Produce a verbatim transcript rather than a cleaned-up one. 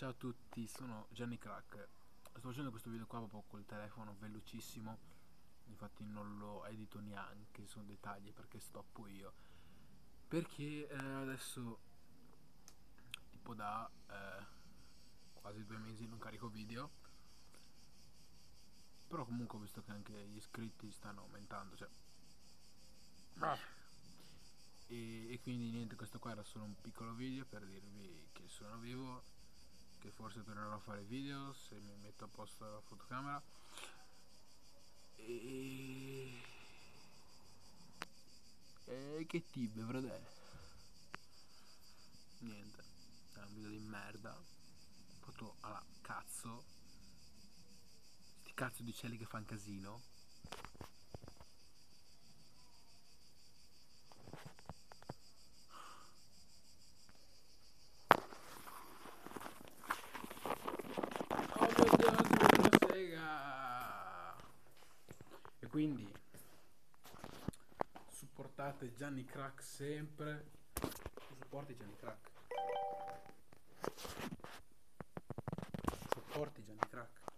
Ciao a tutti, sono Gianni Crack. Sto facendo questo video qua proprio col telefono velocissimo. Infatti non lo edito neanche, sono dettagli perché stoppo io. Perché eh, adesso tipo da eh, quasi due mesi non carico video. Però comunque ho visto che anche gli iscritti stanno aumentando, cioè. E, e quindi niente, questo qua era solo un piccolo video per dirvi che sono vivo, che forse tornerò a fare video se mi metto a posto la fotocamera. E... e che tibbe, frate. Niente, è un video di merda, fatto alla cazzo. Sti cazzo di uccelli che fan casino. Oh mio Dio, una sega. E quindi supportate Gianni Crack sempre. Supporti Gianni Crack. Supporti Gianni Crack.